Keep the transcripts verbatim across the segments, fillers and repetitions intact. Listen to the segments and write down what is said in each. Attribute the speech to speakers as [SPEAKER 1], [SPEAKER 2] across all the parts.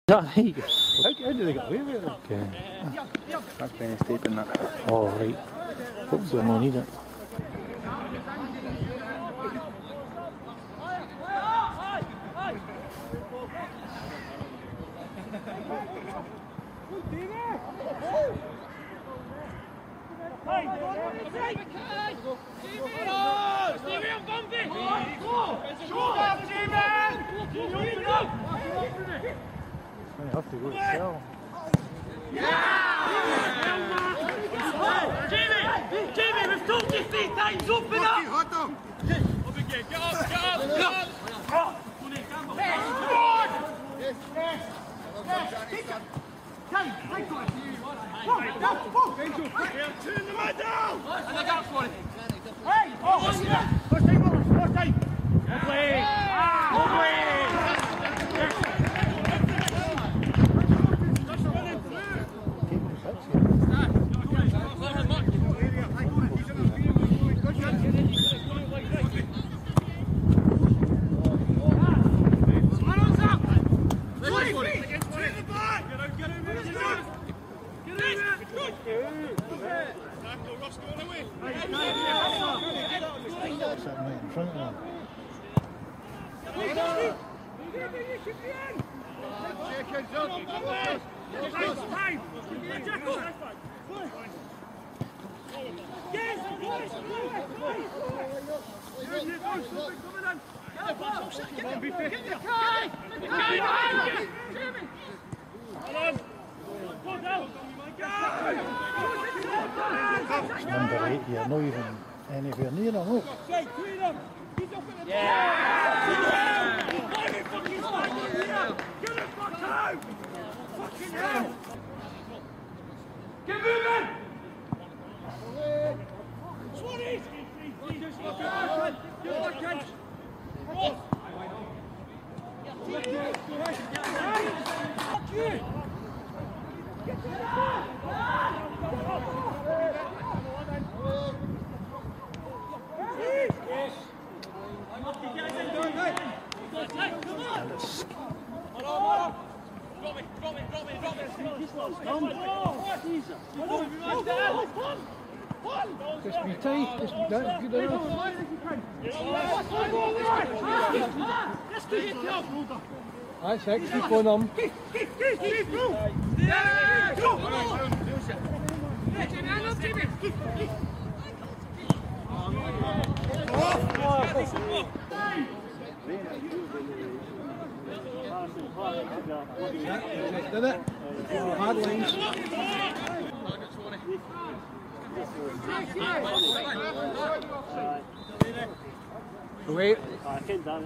[SPEAKER 1] How, how did they get away with it? Okay.
[SPEAKER 2] That's Benny taping that.
[SPEAKER 1] Oh, right. Hopefully I won't need it. I have to go to sell.
[SPEAKER 3] Jamie! Jamie, we've told you three times, open up!
[SPEAKER 4] Hot dog!
[SPEAKER 3] Up again, get up, get up, get up!
[SPEAKER 4] Yes, yes!
[SPEAKER 3] Turn the man down! And the gap's for it!
[SPEAKER 4] Hey! Oh, what's that? First time, Rollins, first time!
[SPEAKER 3] Lovely! Lovely!
[SPEAKER 1] Number eight here, not even anywhere near them. Look.
[SPEAKER 3] Get moving!
[SPEAKER 1] Just be tight, just be that good enough. That's it, keep on them. Did it? Hard lines. Wait.
[SPEAKER 5] I can't down it.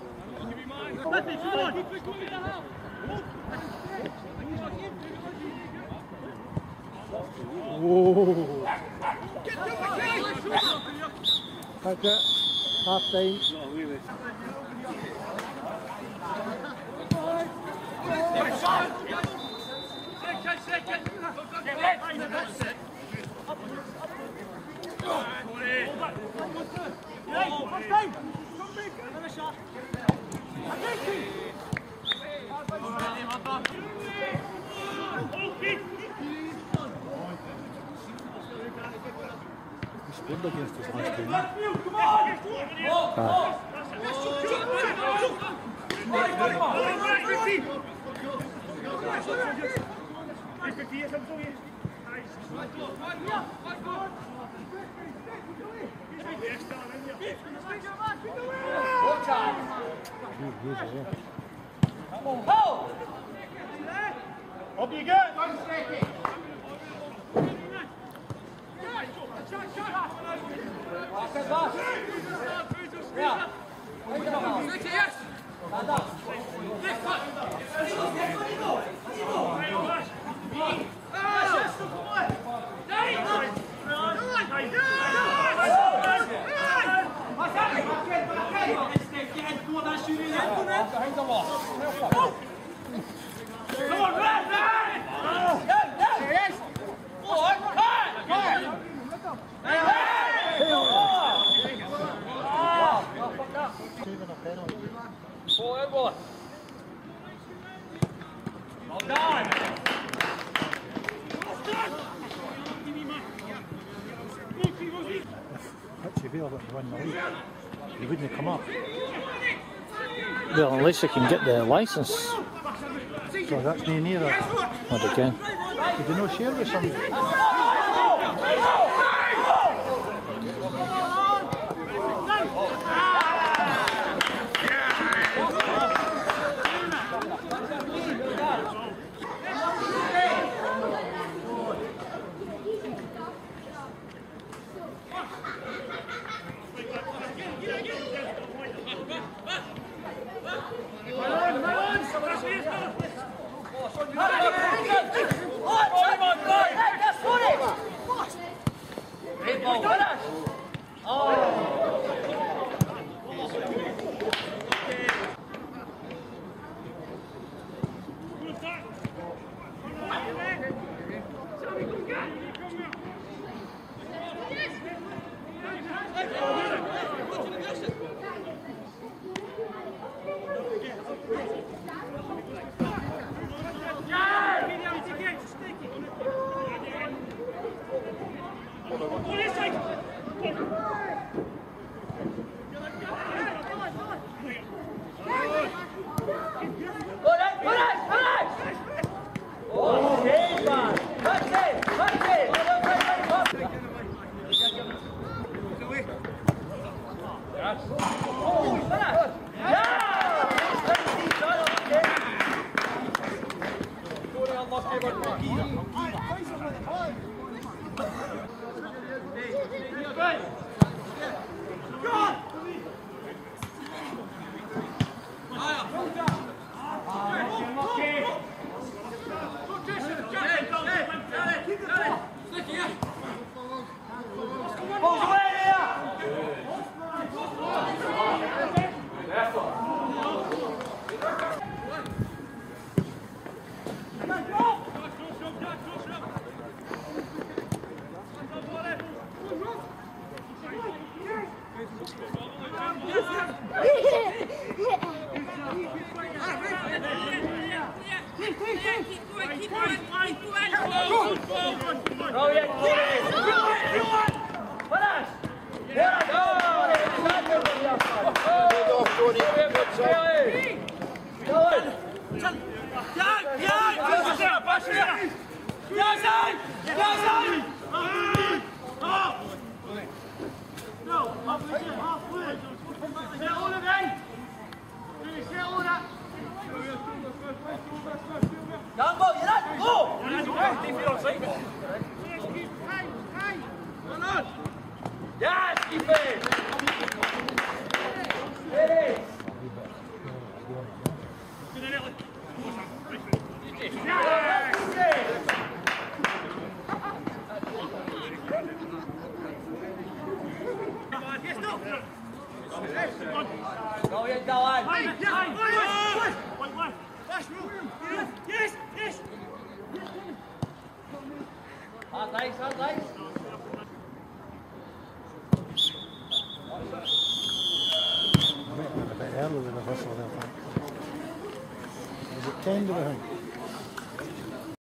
[SPEAKER 1] Whoa. That's it. Half time. He scored against us last time. Ah.
[SPEAKER 3] Up you go!
[SPEAKER 1] Actually, be able to win the league. He wouldn't come up.
[SPEAKER 5] Well, unless they can get the licence.
[SPEAKER 1] So that's no near it.
[SPEAKER 5] What they can.
[SPEAKER 1] Did you not share with somebody? Early with the whistle there, I think. Was it ten to the thing?